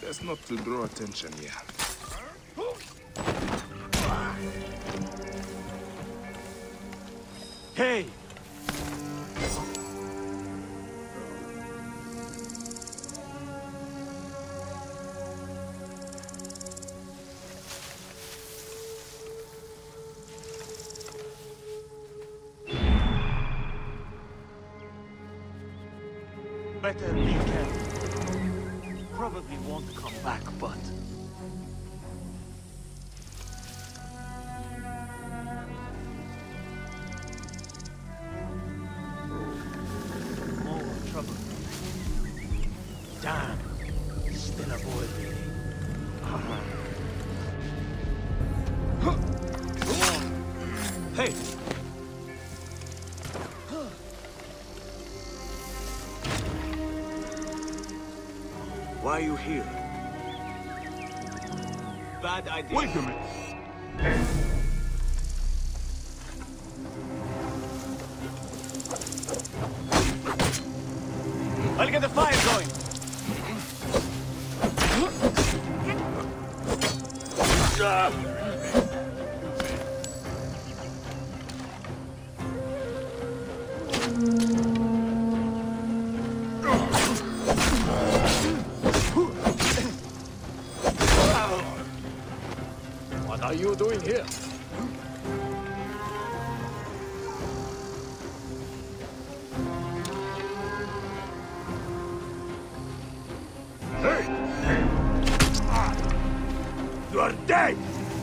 Best not to draw attention here. Hey! Better be careful. Probably won't come back, but... more trouble. Damn. Still a boy, really. Hey! Why are you here? Bad idea. Wait a minute. I'll get the fire going. What are you doing here? You are dead!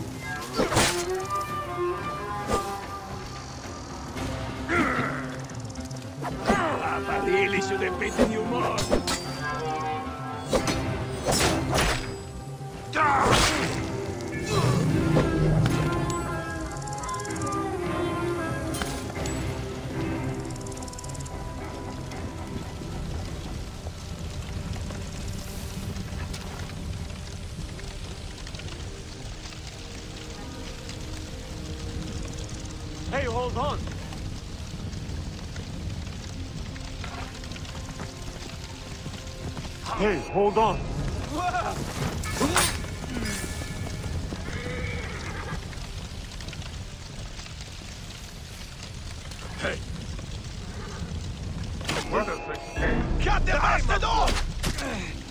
I really should have beaten you more. Hey, hold on. Hey, hold on. Hey! What a thing. Cut the bastard off!